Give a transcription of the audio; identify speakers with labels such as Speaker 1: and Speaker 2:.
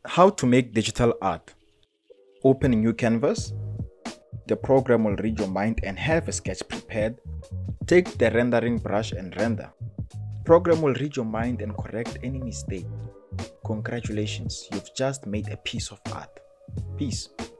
Speaker 1: How to make digital art. Open a new canvas. The program will read your mind and have a sketch prepared. Take the rendering brush and render. Program will read your mind and correct any mistake. Congratulations, you've just made a piece of art. Peace.